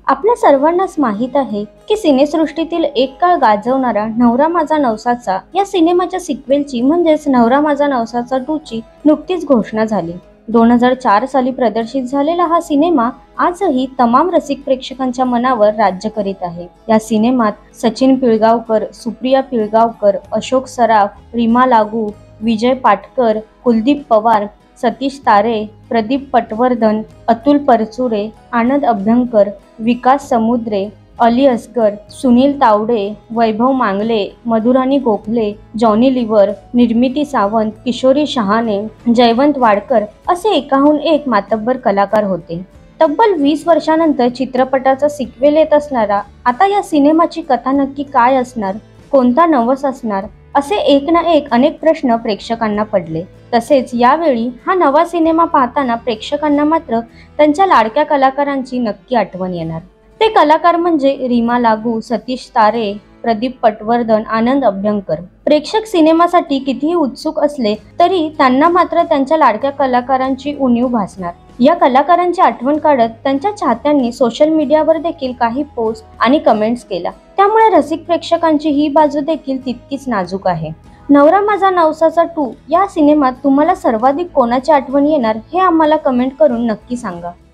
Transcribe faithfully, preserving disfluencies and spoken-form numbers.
आपल्या सर्वांनाच माहीत आहे की सिनेसृष्टीतील एक काळ गाजवणारा नवरा माझा नवसाचा या सिनेमाच्या सिक्वेलची म्हणजेच नवरा माझा नवसाचा टू ची नुकतीच घोषणा झाली। दोन हजार चार साली प्रदर्शित झालेला हा सिनेमा आजही तमाम रसिक प्रेक्षकांच्या मनावर राज्य करीत आहे। या सिनेमात सचिन पिळगावकर, सुप्रिया पिळगावकर, अशोक सराफ, रीमा लागू, विजय पाटकर, कुलदीप पवार, सतीश तारे, प्रदीप पटवर्धन, अतुल परचुरे, आनंद अभ्यंकर, विकास समुद्रे, अली असगर, सुनील तावडे, वैभव मांगले, मधुराणी गोखले, जॉनी लिव्हर, निर्मिती सावंत, किशोरी शहाणे, जयवंत वाडकर असे एकाहून एक मातब्बर कलाकार होते। तब्बल वीस वर्षानंतर चित्रपटाचा सिक्वेल येत असणारा आता या सिनेमाची कथा नक्की काय असणार, कोणता नवस असणार, असे एक ना एक अनेक प्रश्न प्रेक्षकांना पडले। तसेच यावेळी हा नवा सिनेमा पाहताना प्रेक्षकांना मात्र त्यांच्या लाडक्या कलाकारांची नक्की आठवण येणार। ते कलाकार म्हणजे रीमा लागू, सतीश तारे, प्रदीप पटवर्धन, आनंद अभ्यंकर। प्रेक्षक सिनेमासाठी कितीही उत्सुक असले तरी त्यांना मात्र त्यांच्या लाडक्या कलाकारांची उणीव भासणार। या कलाकारांची आठवण काढत त्यांच्या चाहत्यांनी सोशल मीडियावर देखील काही पोस्ट आणि कमेंट्स केल्या। त्यामुळे रसिक प्रेक्षकांची ही बाजू देखील तितकीच नाजूक आहे। नवरा माझा नवसाचा टू या सिनेमात तुम्हाला सर्वाधिक कोणाची आठवण येणार हे आम्हाला कमेंट करून नक्की सांगा।